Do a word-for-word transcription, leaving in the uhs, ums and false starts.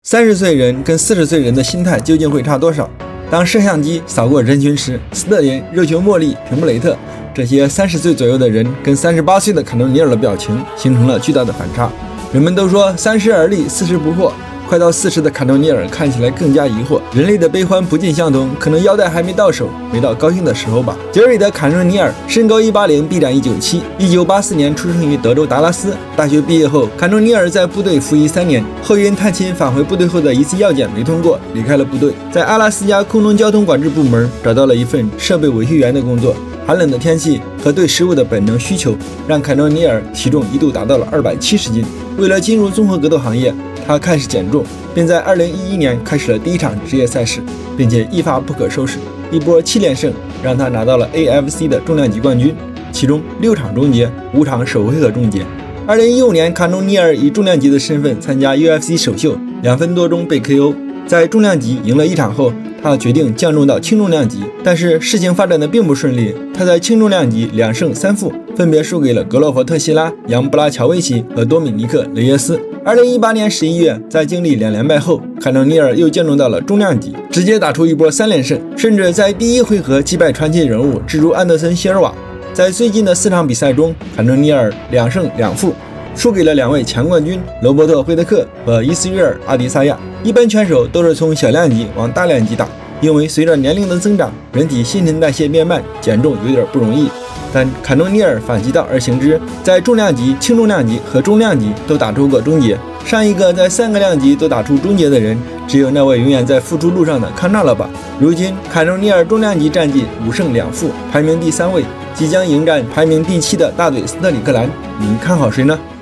三十岁人跟四十岁人的心态究竟会差多少？当摄像机扫过人群时，斯特林、热球莫利、平布雷特这些三十岁左右的人跟三十八岁的坎特尼尔的表情形成了巨大的反差。人们都说三十而立，四十不惑。快到四十的坎特尼尔看起来更加疑惑。人类的悲欢不尽相同，可能腰带还没到手，没到高兴的时候吧。杰瑞德·坎特尼尔身高一八零，臂展一九七，一九八四年出生于德州达拉斯。大学毕业后，坎特尼尔在部队服役三年，后因探亲返回部队后的一次药检没通过，离开了部队，在阿拉斯加空中交通管制部门找到了一份设备维修员的工作。寒冷的天气和对食物的本能需求，让坎特尼尔体重一度达到了二百七十斤。为了进入综合格斗行业，他开始减重，并在二零一一年开始了第一场职业赛事，并且一发不可收拾，一波七连胜让他拿到了 A F C 的重量级冠军，其中六场终结，五场首回合终结。二零一五年，坎特尼尔以重量级的身份参加 U F C 首秀，两分多钟被 K O。在重量级赢了一场后，他决定降重到轻重量级，但是事情发展的并不顺利。他在轻重量级两胜三负，分别输给了格洛佛特希拉、扬布拉乔维奇和多米尼克雷耶斯。二零一八年十一月，在经历两连败后，坎特尼尔又降重到了重量级，直接打出一波三连胜，甚至在第一回合击败传奇人物蜘蛛安德森·希尔瓦。在最近的四场比赛中，坎特尼尔两胜两负，输给了两位前冠军罗伯特·惠特克和伊斯约尔·阿迪萨亚。一般拳手都是从小量级往大量级打，因为随着年龄的增长，人体新陈代谢变慢，减重有点不容易。但坎特尼尔反其道而行之，在重量级、轻重量级和中量级都打出过终结。上一个在三个量级都打出终结的人，只有那位永远在复出路上的康纳了吧。如今坎特尼尔重量级战绩五胜两负，排名第三位，即将迎战排名第七的大嘴斯特里克兰。你看好谁呢？